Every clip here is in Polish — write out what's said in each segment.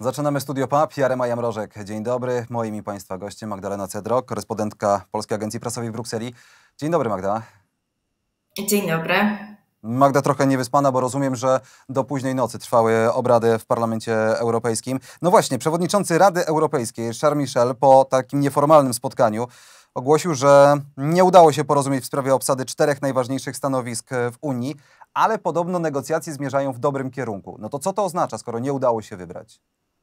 Zaczynamy Studio PAP. Jarema Jamrożek. Dzień dobry. Moim i Państwa gościem Magdalena Cedrok, korespondentka Polskiej Agencji Prasowej w Brukseli. Dzień dobry, Magda. Dzień dobry. Magda trochę niewyspana, bo rozumiem, że do późnej nocy trwały obrady w Parlamencie Europejskim. No właśnie, przewodniczący Rady Europejskiej Charles Michel po takim nieformalnym spotkaniu ogłosił, że nie udało się porozumieć w sprawie obsady 4 najważniejszych stanowisk w Unii, ale podobno negocjacje zmierzają w dobrym kierunku. No to co to oznacza, skoro nie udało się wybrać?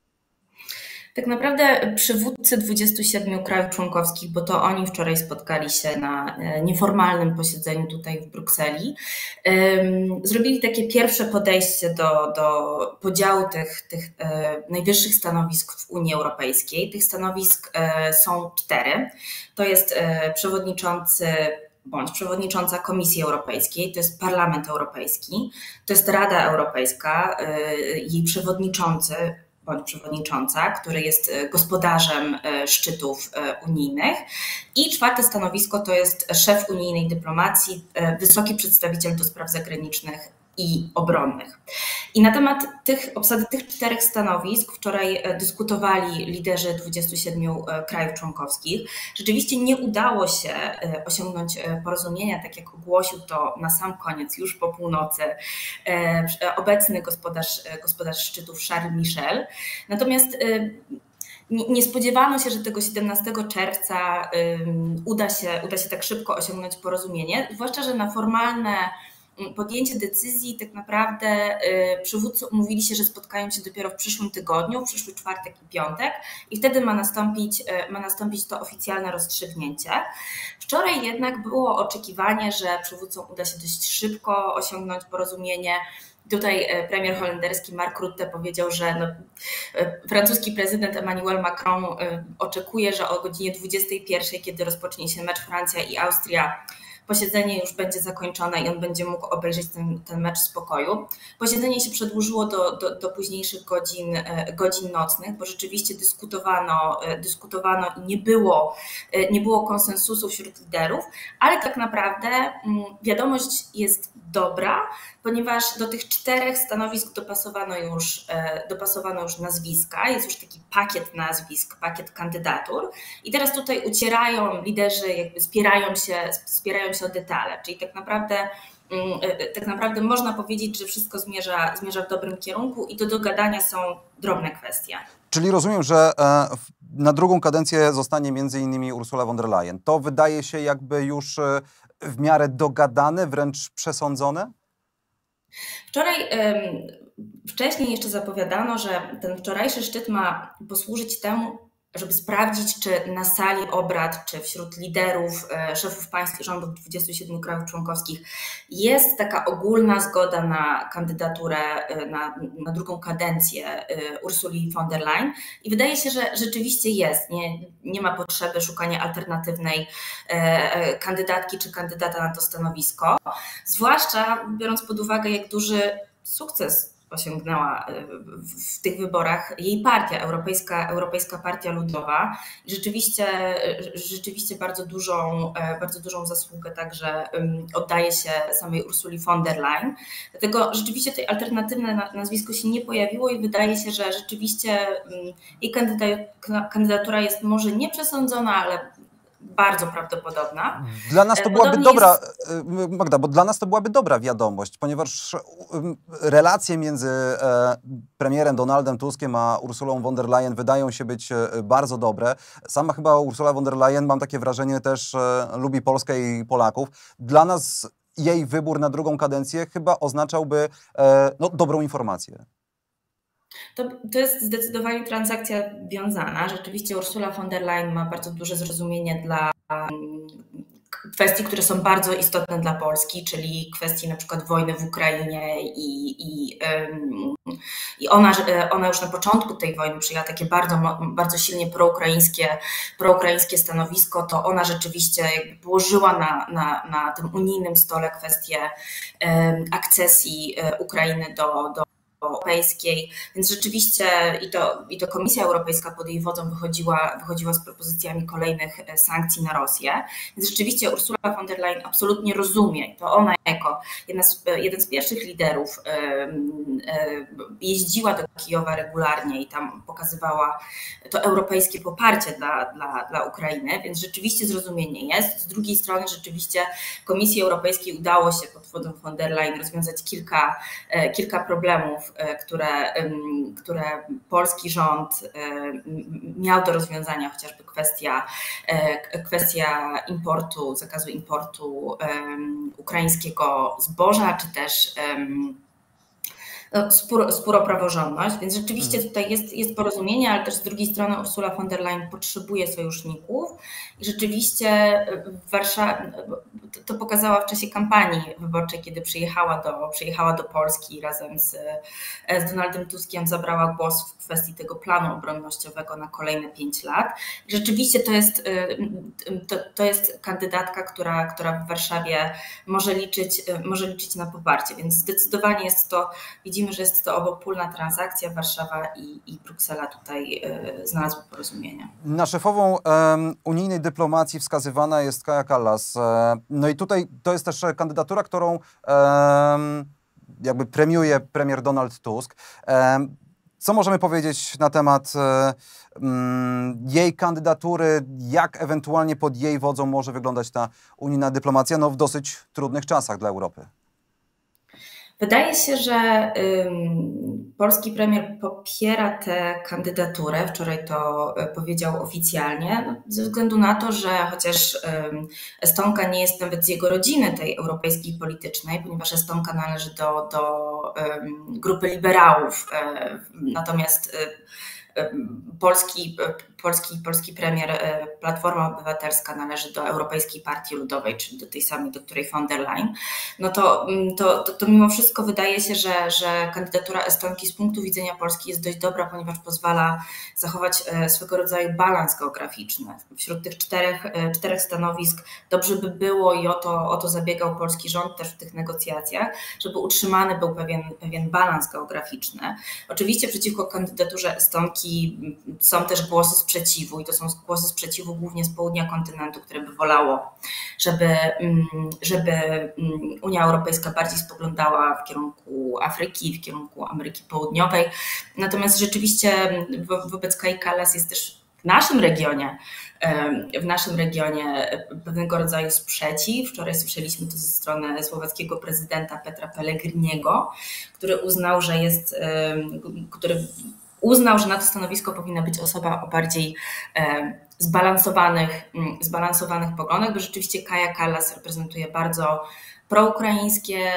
Tak naprawdę przywódcy 27 krajów członkowskich, bo to oni wczoraj spotkali się na nieformalnym posiedzeniu tutaj w Brukseli, zrobili takie pierwsze podejście do podziału tych najwyższych stanowisk w Unii Europejskiej. Tych stanowisk są 4. To jest przewodniczący bądź przewodnicząca Komisji Europejskiej, to jest Parlament Europejski, to jest Rada Europejska, jej przewodniczący bądź przewodnicząca, który jest gospodarzem szczytów unijnych. I 4. stanowisko to jest szef unijnej dyplomacji, wysoki przedstawiciel do spraw zagranicznych i obronnych. I na temat obsady tych 4 stanowisk wczoraj dyskutowali liderzy 27 krajów członkowskich. Rzeczywiście nie udało się osiągnąć porozumienia, tak jak ogłosił to na sam koniec, już po północy, obecny gospodarz szczytów Charles Michel. Natomiast nie spodziewano się, że tego 17 czerwca uda się tak szybko osiągnąć porozumienie, zwłaszcza że na formalne podjęcie decyzji tak naprawdę przywódcy umówili się, że spotkają się dopiero w przyszłym tygodniu, w przyszły czwartek i piątek i wtedy ma nastąpić to oficjalne rozstrzygnięcie. Wczoraj jednak było oczekiwanie, że przywódcom uda się dość szybko osiągnąć porozumienie. Tutaj premier holenderski Mark Rutte powiedział, że francuski prezydent Emmanuel Macron oczekuje, że o godzinie 21, kiedy rozpocznie się mecz Francja i Austria, posiedzenie już będzie zakończone i on będzie mógł obejrzeć ten mecz w spokoju. Posiedzenie się przedłużyło do późniejszych godzin nocnych, bo rzeczywiście dyskutowano i nie było konsensusu wśród liderów, ale tak naprawdę wiadomość jest dobra, ponieważ do tych 4 stanowisk dopasowano już nazwiska, jest już taki pakiet nazwisk, pakiet kandydatur i teraz tutaj ucierają liderzy, jakby spierają się o detale, czyli tak naprawdę można powiedzieć, że wszystko zmierza w dobrym kierunku i do dogadania są drobne kwestie. Czyli rozumiem, że na drugą kadencję zostanie między innymi Ursula von der Leyen. To wydaje się jakby już w miarę dogadane, wręcz przesądzone? Wcześniej jeszcze zapowiadano, że ten wczorajszy szczyt ma posłużyć temu, żeby sprawdzić, czy na sali obrad, czy wśród liderów, szefów państw i rządów 27 krajów członkowskich jest taka ogólna zgoda na kandydaturę na drugą kadencję Ursuli von der Leyen. I wydaje się, że rzeczywiście jest. Nie ma potrzeby szukania alternatywnej kandydatki czy kandydata na to stanowisko. Zwłaszcza biorąc pod uwagę, jak duży sukces osiągnęła w tych wyborach jej partia, Europejska Partia Ludowa. I rzeczywiście bardzo dużą zasługę także oddaje się samej Ursuli von der Leyen. Dlatego rzeczywiście tutaj alternatywne nazwisko się nie pojawiło i wydaje się, że rzeczywiście jej kandydatura jest może nie przesądzona, ale bardzo prawdopodobna. Dla nas to byłaby dobra, Magda, bo dla nas to byłaby dobra wiadomość, ponieważ relacje między premierem Donaldem Tuskiem a Ursulą von der Leyen wydają się być bardzo dobre. Sama chyba Ursula von der Leyen, mam takie wrażenie, też lubi Polskę i Polaków. Dla nas jej wybór na drugą kadencję chyba oznaczałby dobrą informację. To jest zdecydowanie transakcja wiązana. Rzeczywiście Ursula von der Leyen ma bardzo duże zrozumienie dla kwestii, które są bardzo istotne dla Polski, czyli kwestii na przykład wojny w Ukrainie i ona już na początku tej wojny przyjęła takie bardzo silnie proukraińskie stanowisko, to ona rzeczywiście jakby położyła na tym unijnym stole kwestię akcesji Ukrainy do Europejskiej, więc rzeczywiście i to Komisja Europejska pod jej wodą wychodziła z propozycjami kolejnych sankcji na Rosję, więc rzeczywiście Ursula von der Leyen absolutnie rozumie, to ona jako jeden z pierwszych liderów jeździła do Kijowa regularnie i tam pokazywała to europejskie poparcie dla Ukrainy, więc rzeczywiście zrozumienie jest. Z drugiej strony rzeczywiście Komisji Europejskiej udało się pod wodą von der Leyen rozwiązać kilka problemów, które polski rząd miał do rozwiązania, chociażby kwestia importu, zakazu importu ukraińskiego zboża, czy też spór o praworządność, więc rzeczywiście tutaj jest porozumienie, ale też z drugiej strony Ursula von der Leyen potrzebuje sojuszników i rzeczywiście to pokazała w czasie kampanii wyborczej, kiedy przyjechała do Polski razem z Donaldem Tuskiem, zabrała głos w kwestii tego planu obronnościowego na kolejne 5 lat. I rzeczywiście to jest kandydatka, która w Warszawie może liczyć na poparcie, więc zdecydowanie widzimy, że jest to obopólna transakcja. Warszawa i Bruksela tutaj znalazły porozumienie. Na szefową unijnej dyplomacji wskazywana jest Kaja Kallas. No i tutaj to jest też kandydatura, którą jakby premiuje premier Donald Tusk. Co możemy powiedzieć na temat jej kandydatury, jak ewentualnie pod jej wodzą może wyglądać ta unijna dyplomacja w dosyć trudnych czasach dla Europy? Wydaje się, że polski premier popiera tę kandydaturę. Wczoraj to powiedział oficjalnie, ze względu na to, że chociaż Estonka nie jest nawet z jego rodziny, tej europejskiej politycznej, ponieważ Estonka należy do grupy liberałów, natomiast polski premier Platforma Obywatelska należy do Europejskiej Partii Ludowej, czyli do tej samej, do której von der Leyen, no to mimo wszystko wydaje się, że kandydatura Estonki z punktu widzenia Polski jest dość dobra, ponieważ pozwala zachować swego rodzaju balans geograficzny. Wśród tych czterech stanowisk dobrze by było i o to zabiegał polski rząd też w tych negocjacjach, żeby utrzymany był pewien balans geograficzny. Oczywiście przeciwko kandydaturze Estonki są też głosy sprzeciwu i to są głosy sprzeciwu głównie z południa kontynentu, które by wolało, żeby Unia Europejska bardziej spoglądała w kierunku Afryki, w kierunku Ameryki Południowej. Natomiast rzeczywiście wobec Kai Kallas jest też w naszym regionie pewnego rodzaju sprzeciw. Wczoraj słyszeliśmy to ze strony słowackiego prezydenta Petra Pellegriniego, który uznał, że na to stanowisko powinna być osoba o bardziej zbalansowanych poglądach, bo rzeczywiście Kaja Kallas reprezentuje bardzo proukraińskie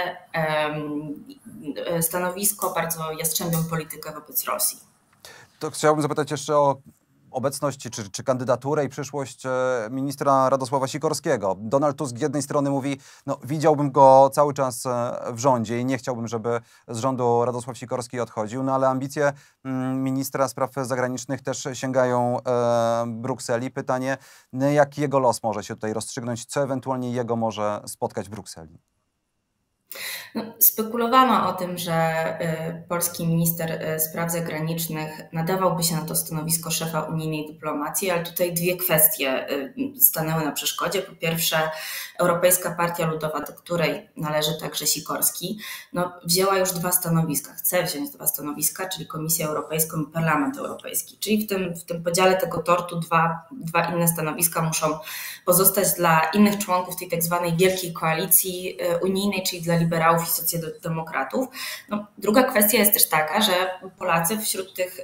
stanowisko, bardzo jastrzębią politykę wobec Rosji. To chciałbym zapytać jeszcze o obecność czy kandydaturę i przyszłość ministra Radosława Sikorskiego. Donald Tusk z jednej strony mówi, no widziałbym go cały czas w rządzie i nie chciałbym, żeby z rządu Radosław Sikorski odchodził, no ale ambicje ministra spraw zagranicznych też sięgają Brukseli. Pytanie, jak jego los może się tutaj rozstrzygnąć, co ewentualnie jego może spotkać w Brukseli? No, spekulowano o tym, że polski minister spraw zagranicznych nadawałby się na to stanowisko szefa unijnej dyplomacji, ale tutaj dwie kwestie stanęły na przeszkodzie. Po pierwsze, Europejska Partia Ludowa, do której należy także Sikorski, wzięła już 2 stanowiska, chce wziąć 2 stanowiska, czyli Komisję Europejską i Parlament Europejski. Czyli w tym podziale tego tortu dwa inne stanowiska muszą pozostać dla innych członków tej tak zwanej wielkiej koalicji unijnej, czyli dla liberałów i socjaldemokratów. Druga kwestia jest też taka, że Polacy wśród tych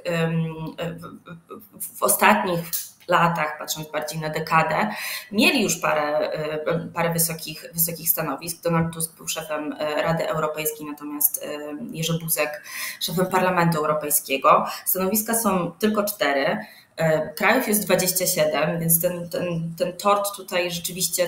w ostatnich latach, patrząc bardziej na dekadę, mieli już parę wysokich stanowisk. Donald Tusk był szefem Rady Europejskiej, natomiast Jerzy Buzek szefem Parlamentu Europejskiego. Stanowiska są tylko 4. Krajów jest 27, więc ten tort tutaj rzeczywiście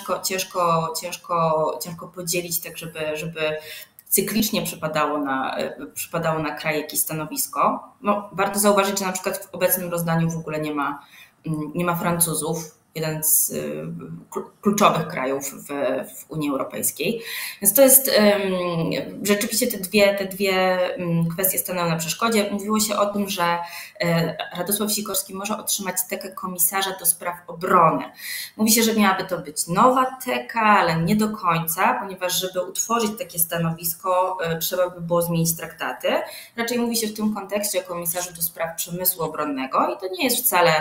ciężko podzielić, tak żeby cyklicznie przypadało na kraj jakieś stanowisko. Warto zauważyć, że na przykład w obecnym rozdaniu w ogóle nie ma Francuzów. jeden z kluczowych krajów w Unii Europejskiej. Więc to jest rzeczywiście te dwie kwestie stanęły na przeszkodzie. Mówiło się o tym, że Radosław Sikorski może otrzymać tekę komisarza do spraw obrony. Mówi się, że miałaby to być nowa teka, ale nie do końca, ponieważ żeby utworzyć takie stanowisko, trzeba by było zmienić traktaty. Raczej mówi się w tym kontekście o komisarzu do spraw przemysłu obronnego i to nie jest wcale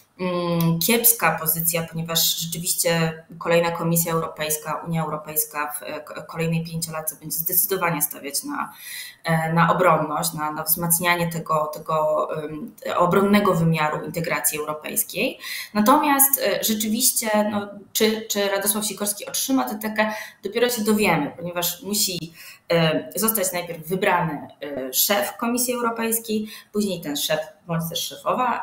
kiepska pozycja, ponieważ rzeczywiście kolejna Komisja Europejska, Unia Europejska w kolejnej 5-latce będzie zdecydowanie stawiać na obronność, na wzmacnianie tego obronnego wymiaru integracji europejskiej. Natomiast rzeczywiście, czy Radosław Sikorski otrzyma tę tekę, dopiero się dowiemy, ponieważ musi zostać najpierw wybrany szef Komisji Europejskiej, później ten szef bądź też szefowa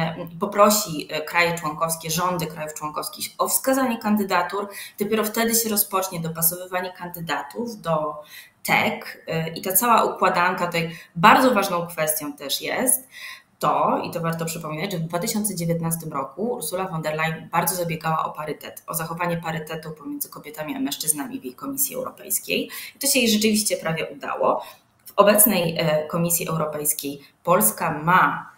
poprosi kraje członkowskie, rządy krajów członkowskich o wskazanie kandydatur. Dopiero wtedy się rozpocznie dopasowywanie kandydatów do TEK i ta cała układanka, tutaj bardzo ważną kwestią też jest to, i to warto przypominać, że w 2019 roku Ursula von der Leyen bardzo zabiegała o parytet, o zachowanie parytetu pomiędzy kobietami a mężczyznami w jej Komisji Europejskiej. I to się jej rzeczywiście prawie udało. W obecnej Komisji Europejskiej Polska ma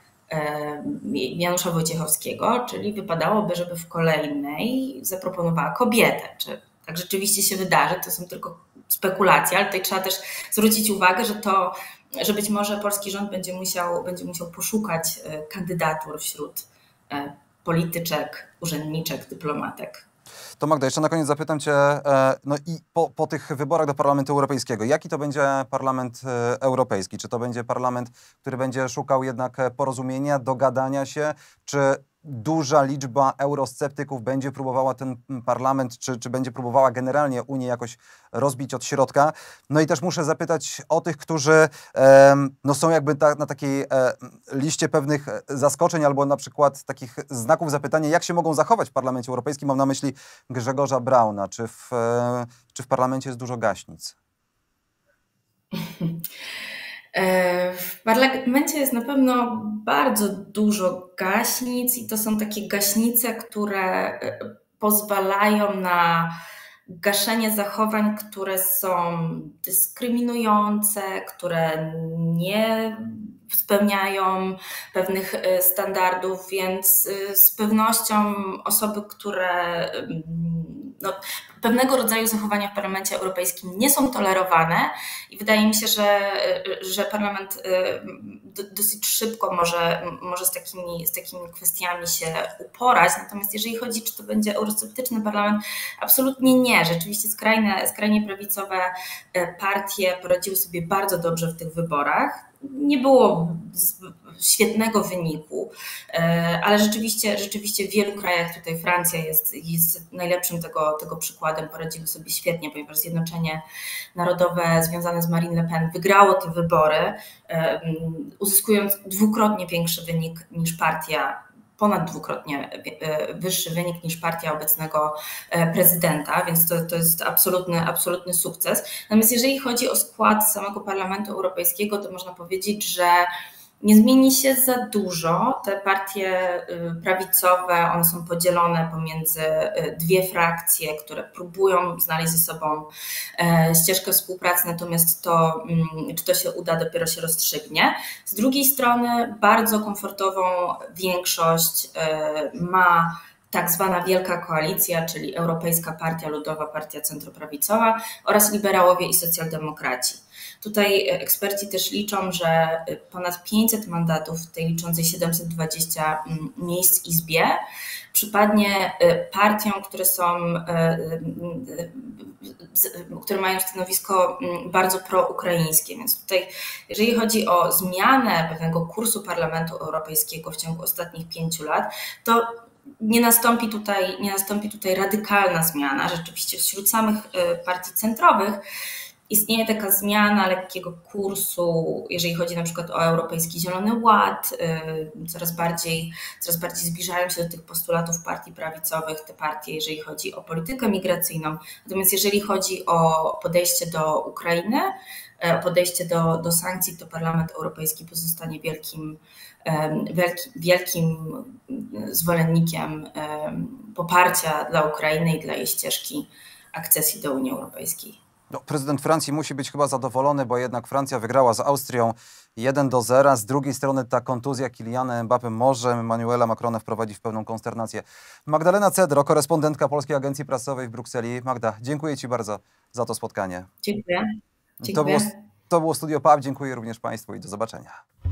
Janusza Wojciechowskiego, czyli wypadałoby, żeby w kolejnej zaproponowała kobietę. Czy tak rzeczywiście się wydarzy? To są tylko spekulacje, ale tutaj trzeba też zwrócić uwagę, że być może polski rząd będzie musiał poszukać kandydatur wśród polityczek, urzędniczek, dyplomatek. To Magda, jeszcze na koniec zapytam Cię, no i po tych wyborach do Parlamentu Europejskiego, jaki to będzie Parlament Europejski? Czy to będzie parlament, który będzie szukał jednak porozumienia, dogadania się, czy duża liczba eurosceptyków będzie próbowała ten parlament, czy będzie próbowała generalnie Unię jakoś rozbić od środka? No i też muszę zapytać o tych, którzy są jakby na takiej liście pewnych zaskoczeń albo na przykład takich znaków zapytania, jak się mogą zachować w Parlamencie Europejskim. Mam na myśli Grzegorza Brauna. Czy w parlamencie jest dużo gaśnic? W parlamencie jest na pewno bardzo dużo gaśnic i to są takie gaśnice, które pozwalają na gaszenie zachowań, które są dyskryminujące, które nie spełniają pewnych standardów, więc z pewnością osoby, które pewnego rodzaju zachowania w Parlamencie Europejskim nie są tolerowane i wydaje mi się, że Parlament dosyć szybko może z takimi kwestiami się uporać. Natomiast jeżeli chodzi, czy to będzie eurosceptyczny parlament, absolutnie nie. Rzeczywiście skrajnie prawicowe partie poradziły sobie bardzo dobrze w tych wyborach. Nie było świetnego wyniku, ale rzeczywiście w wielu krajach, tutaj Francja jest najlepszym tego przykładem, poradziły sobie świetnie, ponieważ Zjednoczenie Narodowe związane z Marine Le Pen wygrało te wybory, uzyskując dwukrotnie większy wynik niż partia, ponad dwukrotnie wyższy wynik niż partia obecnego prezydenta, więc to jest absolutny sukces. Natomiast jeżeli chodzi o skład samego Parlamentu Europejskiego, to można powiedzieć, że nie zmieni się za dużo. Te partie prawicowe, one są podzielone pomiędzy dwie frakcje, które próbują znaleźć ze sobą ścieżkę współpracy, natomiast czy to się uda, dopiero się rozstrzygnie. Z drugiej strony bardzo komfortową większość ma tak zwana Wielka Koalicja, czyli Europejska Partia Ludowa, Partia Centroprawicowa oraz liberałowie i socjaldemokraci. Tutaj eksperci też liczą, że ponad 500 mandatów w tej liczącej 720 miejsc Izbie przypadnie partiom, które mają stanowisko bardzo proukraińskie. Więc tutaj, jeżeli chodzi o zmianę pewnego kursu Parlamentu Europejskiego w ciągu ostatnich 5 lat, to nie nastąpi tutaj radykalna zmiana. Rzeczywiście wśród samych partii centrowych istnieje taka zmiana lekkiego kursu, jeżeli chodzi na przykład o Europejski Zielony Ład. Coraz bardziej zbliżają się do tych postulatów partii prawicowych, te partie, jeżeli chodzi o politykę migracyjną. Natomiast jeżeli chodzi o podejście do Ukrainy, podejście do sankcji, to Parlament Europejski pozostanie wielkim zwolennikiem poparcia dla Ukrainy i dla jej ścieżki akcesji do Unii Europejskiej. No, prezydent Francji musi być chyba zadowolony, bo jednak Francja wygrała z Austrią 1-0. Z drugiej strony ta kontuzja Kyliana Mbappé może Emmanuela Macrona wprowadzić w pełną konsternację. Magdalena Cedro, korespondentka Polskiej Agencji Prasowej w Brukseli. Magda, dziękuję Ci bardzo za to spotkanie. Dziękuję. To było Studio PAP. Dziękuję również Państwu i do zobaczenia.